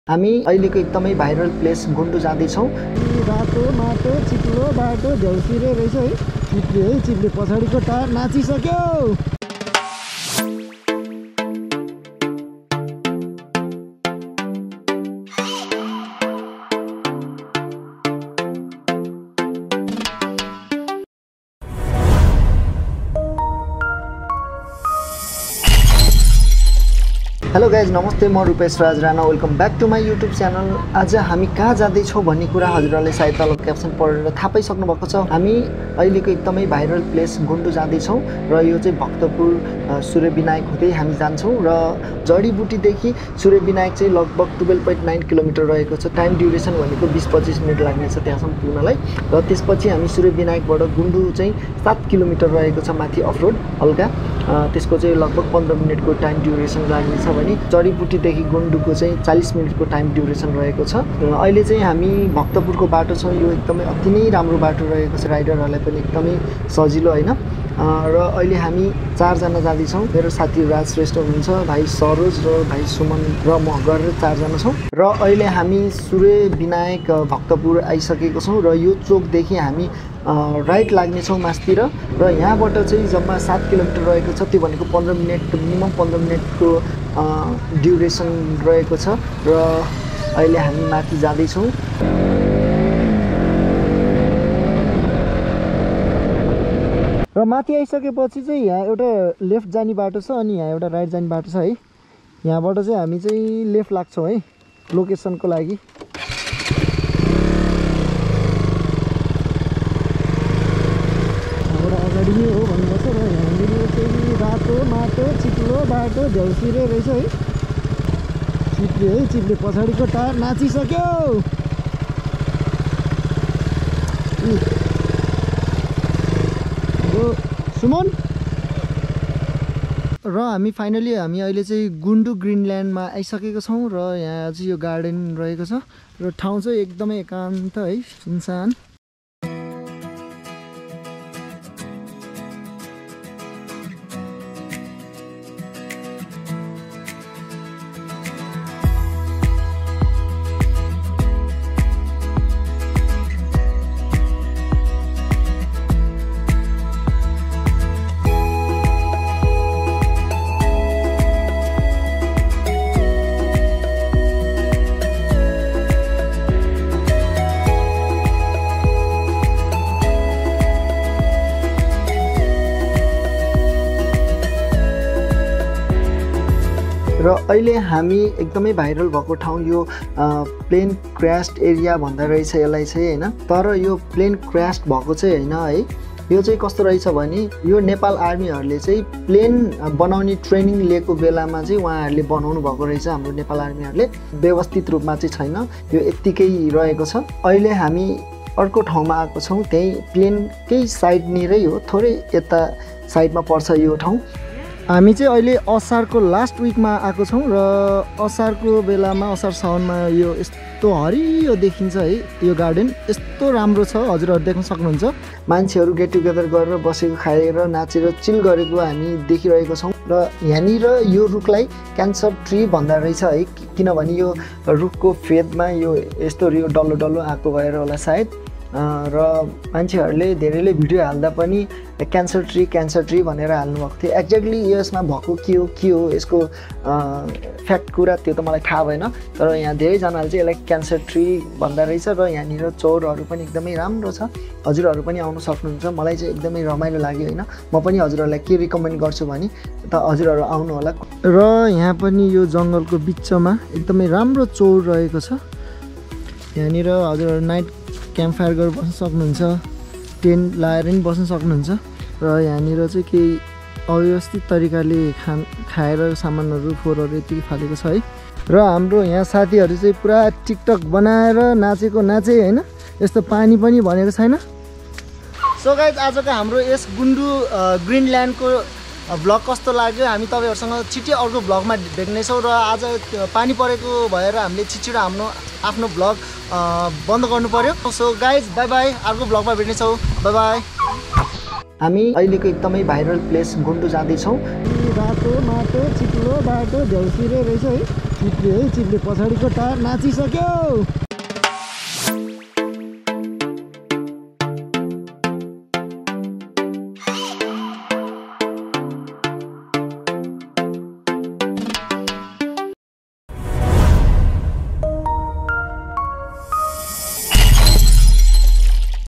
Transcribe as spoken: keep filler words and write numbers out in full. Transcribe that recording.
हामी अहिलेको एकदमै भाइरल प्लेस गुन्डु जाँदैछौँ। बाटो माटो चिप्लो बाटो झ्याउसिरे रहेछ है। चिप्ले है चिप्ले पछाडिको टायर नाचिसक्यो। हेलो गाइज, नमस्ते। म Rupesh Raj Rana. Welcome back to my YouTube channel. आज हामी कहाँ जाँदैछौँ भन्ने कुरा हजुरहरूले सायद तल क्याप्सन पढेर थाहा पाइसक्नु भएको छ। हामी अहिलेको एकदमै भाइरल प्लेस गुन्डु जाँदैछौँ र यो चाहिँ भक्तपुर सूर्य विनायक हुँदै हामी जान्छौँ र जडीबुटीदेखि सूर्य विनायक चाहिँ लगभग टुवेल्भ पोइन्ट नाइन किलोमिटर रहेको छ। टाइम ड्युरेसन भनेको बिस पच्चिस मिनट लाग्नेछ त्यहाँसम्म पुग्नलाई। र त्यसपछि हामी सूर्य विनायकबाट गुन्डु चाहिँ सात किलोमिटर रहेको छ माथि अफरोड हल्का। त्यसको चाहिँ लगभग पन्ध्र मिनटको टाइम ड्युरेसन लाग्नेछ भने जडीबुटीदेखि गुन्डुको चाहिँ चालीस मिनटको टाइम ड्युरेसन रहेको छ। अहिले चाहिँ हामी भक्तपुरको बाटो छ। यो एकदमै अति नै राम्रो बाटो रहेको छ, राइडरहरूलाई पनि एकदमै सजिलो होइन। र अहिले हामी चारजना जाँदैछौँ। मेरो साथी राज श्रेष्ठ हुनुहुन्छ, भाइ सरोज र भाइ सुमन र म गरेर चारजना छौँ। र अहिले हामी सूर्य विनायक भक्तपुर आइसकेको छौँ र यो चोकदेखि हामी राइट लाग्नेछौँ मासतिर। र यहाँबाट चाहिँ जम्मा सात किलोमिटर रहेको छ। त्यो भनेको पन्ध्र मिनट मिनिमम पन्ध्र मिनटको ड्युरेसन रहेको छ। र अहिले हामी माथि जाँदैछौँ। र माथि आइसकेपछि चाहिँ यहाँ एउटा लेफ्ट जाने बाटो छ अनि यहाँ एउटा राइट जाने बाटो छ है। यहाँबाट चाहिँ हामी चाहिँ लेफ्ट लाग्छौँ है लोकेसनको लागि। यहाँबाट अगाडि नै हो भन्नुपर्छ। र यहाँनिर चाहिँ बाटो माटो चिप्लो बाटो झ्याउसिरे रहेछ है। चिप्ले है चिप्ले पछाडिको टायर नाचिसक्यो। सुमन र हामी फाइनली हामी अहिले चाहिँ गुन्डु ग्रिनल्यान्डमा आइसकेको छौँ। र यहाँ चाहिँ यो गार्डन रहेको छ र ठाउँ चाहिँ एकदमै एकान्त है, सुनसान। र अहिले हामी एकदमै भाइरल भएको ठाउँ यो प्लेन क्र्यास्ड एरिया भन्दा रहेछ यसलाई चाहिँ होइन। तर यो प्लेन क्र्यास्ड भएको चाहिँ होइन है। यो चाहिँ कस्तो रहेछ भने यो नेपाल आर्मीहरूले चाहिँ प्लेन बनाउने ट्रेनिङ लिएको बेलामा चाहिँ उहाँहरूले बनाउनु भएको रहेछ। हाम्रो नेपाल आर्मीहरूले व्यवस्थित रूपमा चाहिँ छैन, यो यत्तिकै रहेको छ। अहिले हामी अर्को ठाउँमा आएको छौँ। त्यही प्लेनकै साइडनिरै हो, थोरै यता साइडमा पर्छ यो ठाउँ। हामी चाहिँ अहिले असारको लास्ट विकमा आएको छौँ र असारको बेलामा असार साउनमा यो यस्तो हरियो देखिन्छ है। यो गार्डन यस्तो राम्रो छ, हजुरहरू देख्न सक्नुहुन्छ। मान्छेहरू गेट टुगेदर गरेर बसेको, खाएर नाचेर चिल गरेको हामी देखिरहेको छौँ। र यहाँनिर यो रुखलाई क्यान्सर ट्री भन्दा रहेछ है, किनभने यो रुखको फेदमा यो यस्तो यो डल्लो डल्लो आएको भएर होला सायद। र मान्छेहरूले धेरैले भिडियो हाल्दा पनि क्यान्सर ट्री क्यान्सर ट्री भनेर हाल्नुभएको थियो। एक्ज्याक्टली यसमा भएको के हो के हो यसको फ्याक्ट कुरा त्यो त मलाई थाहा भएन। तर यहाँ धेरैजनाले चाहिँ यसलाई क्यान्सर ट्री भन्दा रहेछ। र यहाँनिर चौरहरू पनि एकदमै राम्रो छ, हजुरहरू पनि आउनु सक्नुहुन्छ। मलाई चाहिँ एकदमै रमाइलो लाग्यो होइन। म पनि हजुरहरूलाई के रिकमेन्ड गर्छु भने त हजुरहरू आउनु होला। र यहाँ पनि यो जङ्गलको बिचमा एकदमै राम्रो चौर रहेको छ। यहाँनिर हजुरहरू नाइट क्याम्प फायर गरेर बस्न सक्नुहुन्छ, टेन्ट लाएर पनि बस्न सक्नुहुन्छ। र यहाँनिर चाहिँ केही अव्यवस्थित तरिकाले खा खाएर सामानहरू फोहोरहरू यतिकै फालेको छ है। र हाम्रो यहाँ साथीहरू चाहिँ पुरा टिकटक बनाएर नाचेको नाचे होइन। यस्तो पानी पनि भनेको छैन। सो गाइज, आजको हाम्रो यस गुन्डु ग्रिनल्यान्डको भ्लग कस्तो लाग्यो हामी तपाईँहरूसँग छिट्टै अर्को भ्लगमा भेट्नेछौँ। र आज पानी परेको भएर हामीले छिटो हाम्रो आफ्नो भ्लग बन्द गर्नु पर्यो। सो गाइज, बाई बाई, अर्को भ्लगमा भेट्नेछौँ। By by. हामी अहिलेको एकदमै भाइरल प्लेस गुन्डु जाँदैछौँ। बाटो माटो चिप्लो बाटो झ्याउसिरे रहेछ है। चिप्ले है चिप्ले पछाडिको टायर नाचिसक्यो।